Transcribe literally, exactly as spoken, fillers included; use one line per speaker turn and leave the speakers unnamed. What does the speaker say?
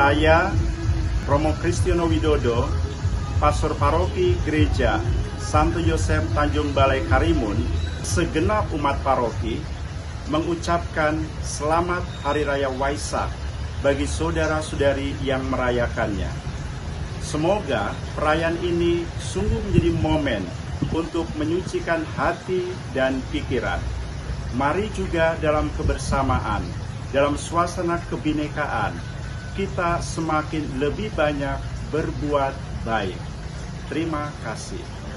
Saya, Romo Kristiono Widodo, Pastor Paroki Gereja Santo Yosef Tanjung Balai Karimun, segenap umat paroki mengucapkan selamat Hari Raya Waisak bagi saudara-saudari yang merayakannya. Semoga perayaan ini sungguh menjadi momen untuk menyucikan hati dan pikiran. Mari juga dalam kebersamaan, dalam suasana kebinekaan, kita semakin lebih banyak berbuat baik. Terima kasih.